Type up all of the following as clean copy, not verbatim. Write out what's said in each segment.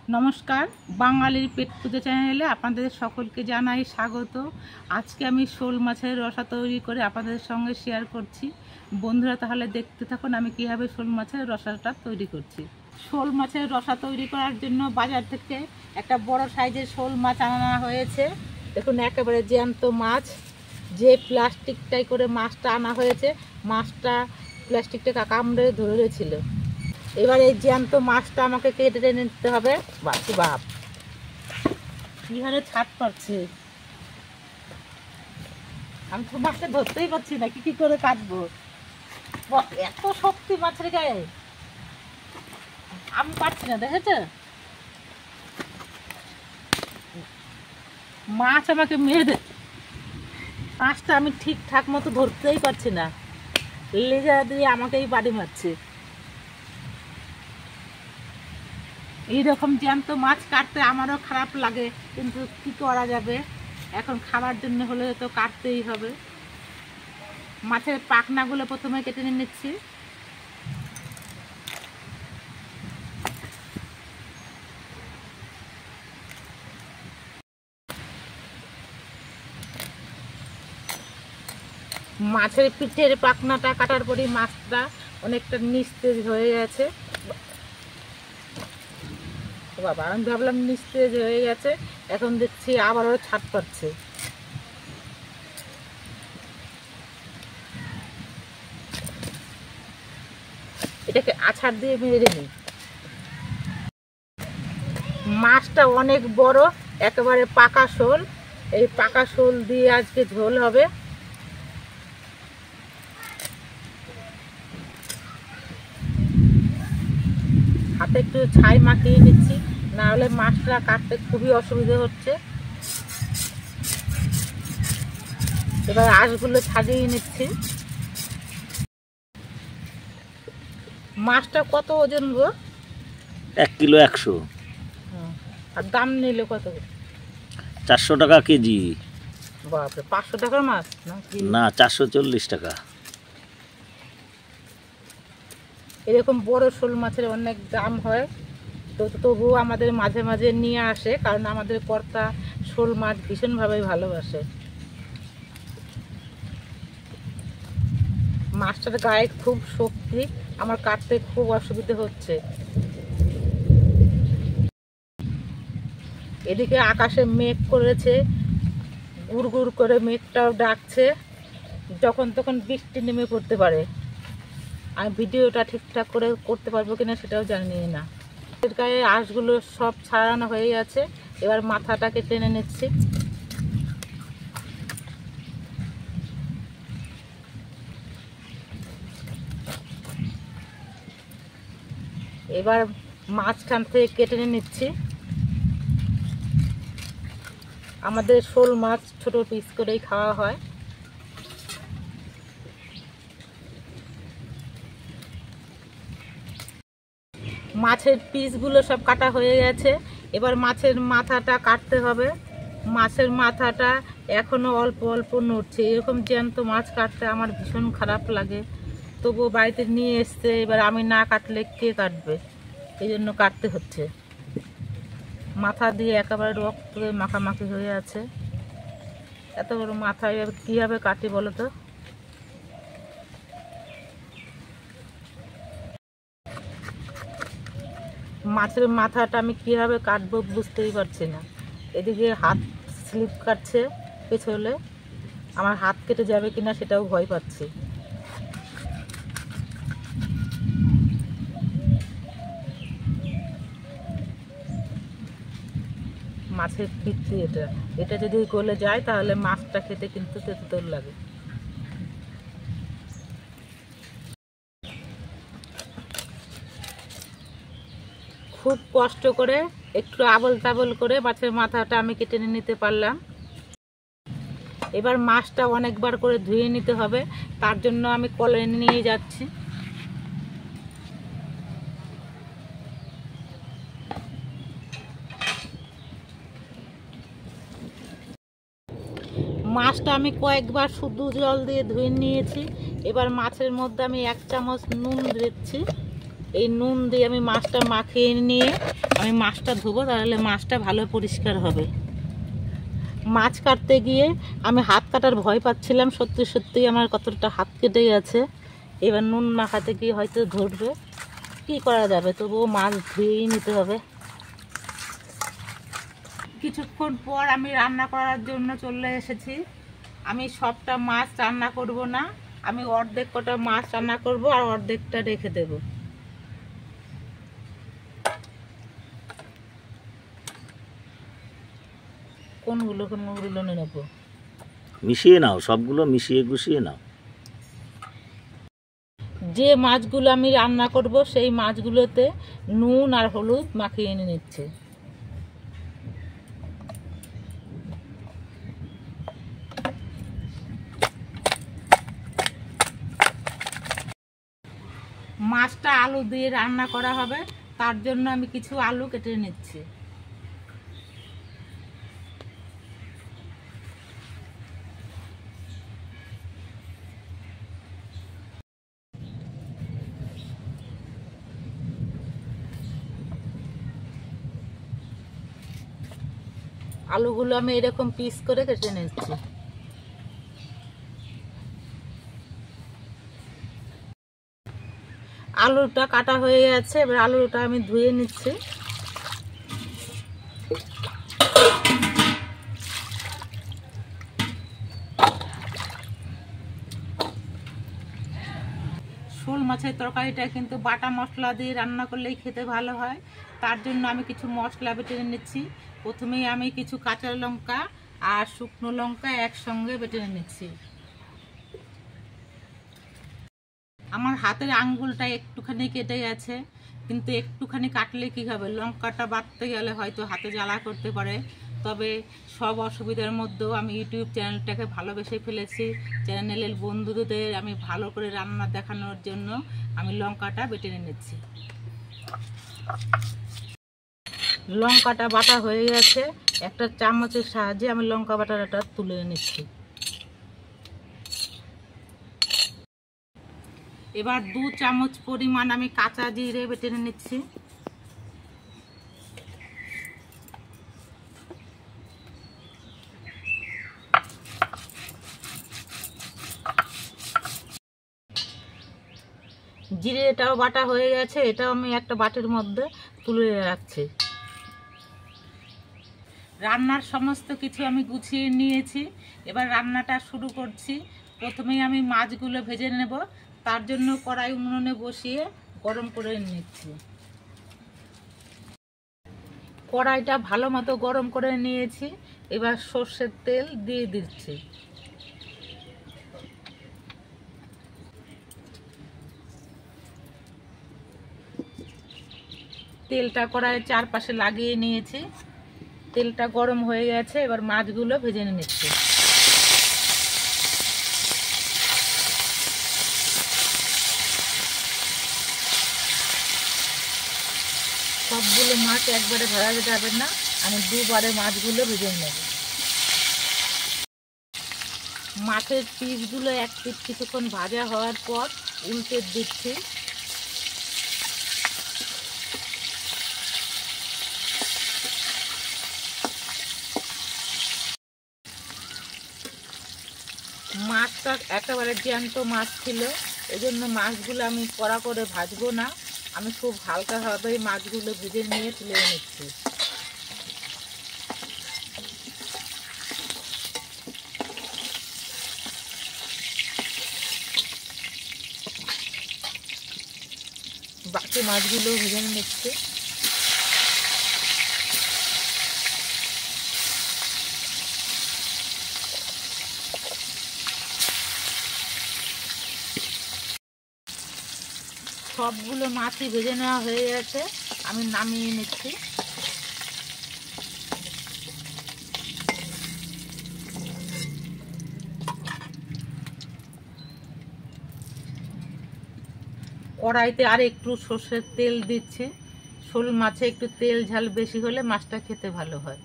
নমস্কার, বাঙালির পেট পুজো চ্যানেলে আপনাদের সকলকে জানাই স্বাগত। আজকে আমি শোল মাছের রসা তৈরি করে আপনাদের সঙ্গে শেয়ার করছি। বন্ধুরা তাহলে দেখতে থাকুন আমি কীভাবে শোল মাছের রসাটা তৈরি করছি। শোল মাছের রসা তৈরি করার জন্য বাজার থেকে একটা বড় সাইজের শোল মাছ আনা হয়েছে। দেখুন একেবারে জ্যান্ত মাছ, যে প্লাস্টিকটাই করে মাছটা আনা হয়েছে, মাছটা প্লাস্টিকটা কামড়ে ধরেছিল। এবার এই জ্যান্ত মাছটা আমাকে কেটে নিতে হবে। বাপরে বাপ, কি হারে ছাট পাচ্ছে, আমি তো মাছটা ধরতেই পারছি না, কি করে কাটবো। এত শক্তি মাছের গায়ে, আমি পারছি না। দেখেছ, মাছ আমাকে মেরে দে। মাছটা আমি ঠিকঠাক মতো ধরতেই পারছি না, লেজা দিয়ে আমাকেই বাড়ি মারছে। এইরকম জ্যান্ত মাছ কাটতে আমারও খারাপ লাগে, কিন্তু কি করা যাবে, এখন খাবার জন্য হলে তো কাটতেই হবে। মাছের পাখনাগুলো প্রথমে কেটে নিচ্ছি। মাছের পিঠের পাখনাটা কাটার পরই মাছটা অনেকটা নিস্তেজ হয়ে গেছে। বাবা, আমি ভাবলাম নিস্তেজ হয়ে গেছে, এখন দেখছি আবারও ছাট পাচ্ছে। এটাকে আছাড় দিয়ে মেরে নিই। মাছটা অনেক বড়, একেবারে পাকা শোল। এই পাকা শোল দিয়ে আজকে ঝোল হবে। হাতে একটু ছাই মাখিয়ে নিচ্ছি, না হলে মাছটা কাটতে খুবই অসুবিধা হচ্ছে। এবার আঁশগুলো ছাড়িয়ে নিচ্ছি। মাছটা কত ওজন গো? 1 কিলো 100। আর দাম নিলে কত? 400 টাকা কেজি। বাপরে, 500 টাকার মাছ না, 440 টাকা। এরকম বড় শোল মাছের অনেক দাম হয়, তো তবুও আমাদের মাঝে মাঝে নিয়ে আসে, কারণ আমাদের কর্তা শোল মাছ ভীষণভাবে ভালোবাসে। মাছটার গায়ে খুব শক্তি, আমার কাটতে খুব অসুবিধে হচ্ছে। এদিকে আকাশে মেঘ করেছে, গুড় গুড় করে মেঘটাও ডাকছে, যখন তখন বৃষ্টি নেমে পড়তে পারে। আমি ভিডিওটা ঠিকঠাক করে করতে পারবো কিনা সেটাও জানি না। এর গায়ে আঁশগুলো সব ছাড়ানো হয়ে গেছে, এবার মাথাটাকে টেনে নিচ্ছি। এবার মাঝখান থেকে কেটে নিচ্ছি। আমাদের শোল মাছ ছোট পিস করেই খাওয়া হয়। মাছের পিসগুলো সব কাটা হয়ে গেছে, এবার মাছের মাথাটা কাটতে হবে। মাছের মাথাটা এখনো অল্প অল্প নড়ছে। এরকম জ্যান্ত মাছ কাটতে আমার ভীষণ খারাপ লাগে, তবুও বাড়িতে নিয়ে এসছে, এবার আমি না কাটলে কে কাটবে, এই জন্য কাটতে হচ্ছে। মাথা দিয়ে একেবারে রক্ত মাখামাখি হয়ে আছে। এত বড় মাথা এবার কীভাবে কাটি বলো তো? মাছের মাথাটা আমি কীভাবে কাটবো বুঝতেই পারছি না। এদিকে হাত স্লিপ কাটছে পেছলে, আমার হাত কেটে যাবে কিনা সেটাও ভয় পাচ্ছি। মাছের পিত্তি, এটা যদি গলে যায় তাহলে মাছটা খেতে কিন্তু তেতো লাগে। খুব কষ্ট করে একটু আবল তাবল করে মাছের মাথাটা আমি কেটে নিতে পারলাম। এবার মাছটা অনেকবার করে ধুয়ে নিতে হবে, তার জন্য আমি কলে নিয়ে যাচ্ছি। মাছটা আমি কয়েকবার শুধু জল দিয়ে ধুয়ে নিয়েছি। এবার মাছের মধ্যে আমি 1 চামচ নুন দিচ্ছি। এই নুন দিয়ে আমি মাছটা মাখিয়ে নিয়ে আমি মাছটা ধুবো, তাহলে মাছটা ভালো পরিষ্কার হবে। মাছ কাটতে গিয়ে আমি হাত কাটার ভয় পাচ্ছিলাম, সত্যি সত্যি আমার কতটা হাত কেটে গেছে। এবার নুন মাখাতে গিয়ে হয়তো ধরবে, কি করা যাবে, তবুও মাছ ধুয়েই নিতে হবে। কিছুক্ষণ পর আমি রান্না করার জন্য চলে এসেছি। আমি সবটা মাছ রান্না করব না, আমি অর্ধেক কটা মাছ রান্না করব আর অর্ধেকটা রেখে দেব। কোনগুলো নেব? মিশিয়ে নাও, সবগুলো মিশিয়ে গুছিয়ে নাও। যে মাছগুলো আমি রান্না করব সেই মাছগুলোতে নুন আর হলুদ মাখিয়ে নিচ্ছে। মাছটা আলু দিয়ে রান্না করা হবে, তার জন্য আমি কিছু আলু কেটে নিচ্ছি। আলুগুলো আমি এরকম পিস করে কেটে নিচ্ছি। আলুটা কাটা হয়ে গেছে, এবার আলুটা আমি ধুয়ে নিচ্ছি। শোল মাছের তরকারিটা কিন্তু বাটা মশলা দিয়ে রান্না করলেই খেতে ভালো হয়, তার জন্য আমি কিছু মশলা বেটে নিচ্ছি। প্রথমেই আমি কিছু কাঁচা লঙ্কা আর শুকনো লঙ্কা একসঙ্গে বেটে নিচ্ছি। আমার হাতের আঙ্গুলটা একটুখানি কেটে গেছে, কিন্তু একটুখানি কাটলে কি হবে, লঙ্কাটা বাটতে গেলে হয়তো হাতে জ্বালা করতে পারে। তবে সব অসুবিধার মধ্যেও আমি ইউটিউব চ্যানেলটাকে ভালোবেসে ফেলেছি। চ্যানেলের বন্ধুদের আমি ভালো করে রান্না দেখানোর জন্য আমি লঙ্কাটা বেটে নিচ্ছি। লঙ্কাটা বাটা হয়ে গেছে, একটা চামচের সাহায্যে আমি লঙ্কা বাটাটা তুলে নিচ্ছি। এবার 2 চামচ পরিমাণ আমি কাঁচা জিরে বেটে নিচ্ছি। জিরেটাও বাটা হয়ে গেছে, এটাও আমি একটা বাটির মধ্যে তুলে রাখছি। রান্নার সমস্ত কিছু আমি গুছিয়ে নিয়েছি, এবার রান্নাটা শুরু করছি। প্রথমেই আমি মাছগুলো ভেজে নেব, তার জন্য কড়াই উনুনে বসিয়ে গরম করে নিচ্ছি। কড়াইটা ভালো মতো গরম করে নিয়েছি, এবার সর্ষের তেল দিয়ে দিচ্ছি। তেলটা কড়াইয়ের চারপাশে লাগিয়ে নিয়েছি, তেলটা গরম হয়ে গেছে, এবার মাছগুলো ভেজে নিচ্ছি। সবগুলো মাছ একবারে ভাজা যাবে না, আমি দুবারে মাছগুলো ভেজে নেব। মাছের পিসগুলো এক পিস কিছুক্ষণ ভাজা হওয়ার পর উল্টে দিচ্ছি। মাছটা একেবারে জ্যান্ত মাছ ছিল, এই জন্য মাছগুলো আমি কড়া করে ভাজবো না, আমি খুব হালকাভাবেই মাছগুলো ভেজে নিয়ে তুলে নিচ্ছি। বাকি মাছগুলো ভেজে নিচ্ছি। সবগুলো মাছই ভেজে নেওয়া হয়ে গেছে, আমি নামিয়ে নিচ্ছি। কড়াইতে আর একটু সর্ষের তেল দিচ্ছি, শোল মাছে একটু তেল ঝাল বেশি হলে মাছটা খেতে ভালো হয়।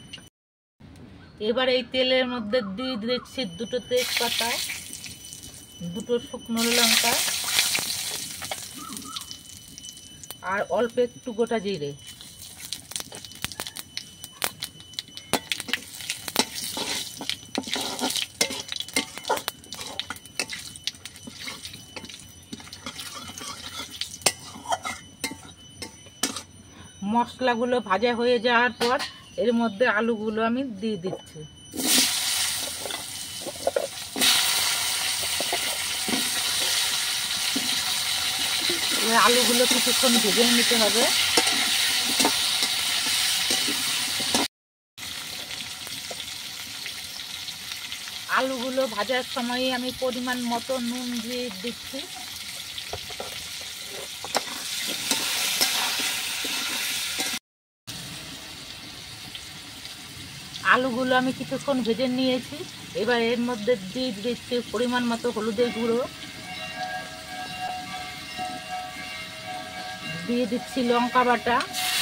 এবার এই তেলের মধ্যে দিয়ে দিচ্ছি 2টো তেজপাতা, 2টো শুকনো লঙ্কা, আর অল্প একটু গোটা জিরে। মশলাগুলো ভাজা হয়ে যাওয়ার পর এর মধ্যে আলুগুলো আমি দিয়ে দিচ্ছি। আলুগুলো কিছুক্ষণ ভেজে নিতে হবে। আলুগুলো ভাজার সময় আমি পরিমাণ মতো নুন দিয়ে দিচ্ছি। আলুগুলো আমি কিছুক্ষণ ভেজে নিয়েছি। এবার এর মধ্যে দিয়ে দিচ্ছি পরিমাণ মতো হলুদের গুঁড়ো, দিয়ে দিচ্ছি লঙ্কা বাটা,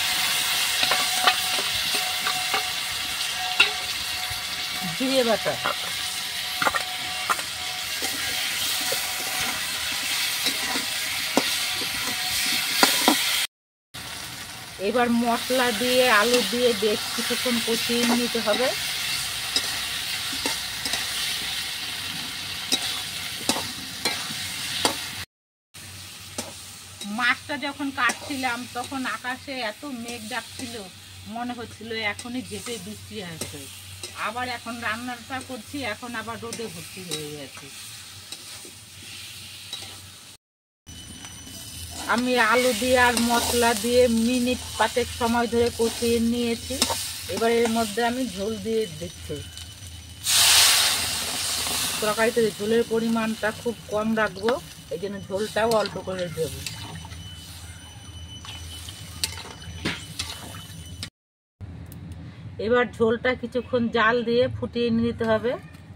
জিরে বাটা, এবার মশলা দিয়ে আলু দিয়ে বেশ কিছুক্ষণ কষিয়ে নিতে হবে। মাছটা যখন কাটছিলাম তখন আকাশে এত মেঘ ডাকছিল, মনে হচ্ছিল এখনই ঝেঁপে বৃষ্টি আসবে। আবার এখন রান্নাটা করছি, এখন আবার রোদে ভর্তি হয়ে গেছে। আমি আলু দিয়ে আর মশলা দিয়ে মিনিট 5 সময় ধরে কষিয়ে নিয়েছি। এবার এর মধ্যে আমি ঝোল দিয়ে দিচ্ছি। তরকারিতে ঝোলের পরিমাণটা খুব কম রাখবো, এই জন্য ঝোলটাও অল্প করে দেব। এবার ঝোলটা কিছুক্ষণ জাল দিয়ে ফুটিয়ে নিতে হবে।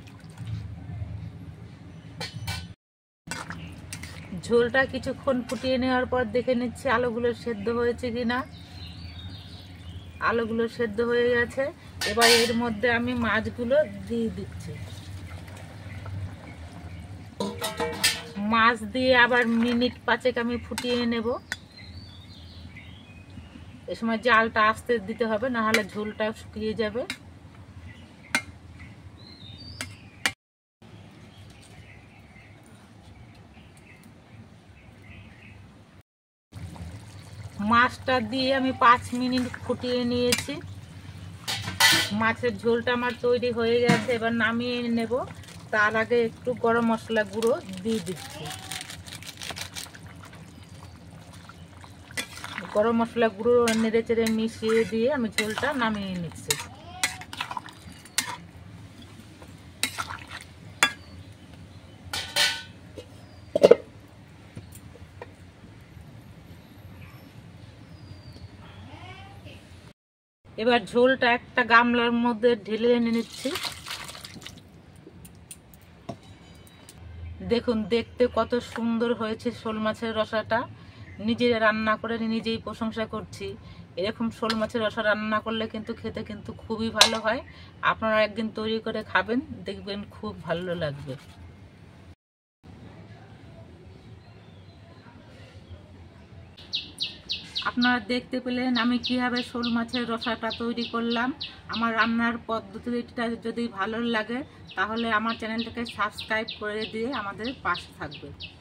ঝোলটা কিছুক্ষণ ফুটিয়ে নেওয়ার পর দেখে নিচ্ছি আলুগুলো সেদ্ধ হয়েছে কিনা। আলুগুলো সেদ্ধ হয়ে গেছে। এবার এর মধ্যে আমি মাছগুলো দিয়ে দিচ্ছি। মাছ দিয়ে আবার মিনিট 5 আমি ফুটিয়ে নেব। এ সময় জালটা আস্তে দিতে হবে, না হলে ঝোলটা শুকিয়ে যাবে। মাছটা দিয়ে আমি 5 মিনিট ফুটিয়ে নিয়েছি। মাছের ঝোলটা আমার তৈরি হয়ে গেছে। এবার নামিয়ে নেব। তার আগে একটু গরম মশলা গুঁড়ো দিয়ে দিচ্ছি। গরম মশলা গুঁড়ো নেড়ে চেড়ে মিশিয়ে দিয়ে আমি ঝোলটা নামিয়ে নিচ্ছি। এবার ঝোলটা একটা গামলার মধ্যে ঢেলে এনে নিচ্ছি। দেখুন দেখতে কত সুন্দর হয়েছে শোল মাছের রসাটা। নিজে রান্না করে নিজেই প্রশংসা করছি। এরকম শোল মাছের রসা রান্না করলে কিন্তু খেতে কিন্তু খুবই ভালো হয়। আপনারা একদিন তৈরি করে খাবেন, দেখবেন খুব ভালো লাগবে। আপনারা দেখতে পেলেন আমি কিভাবে শোল মাছের রসাটা তৈরি করলাম। আমার রান্নার পদ্ধতিটা যদি ভালো লাগে তাহলে আমার চ্যানেলটাকে সাবস্ক্রাইব করে দিয়ে আমাদের পাশে থাকবে।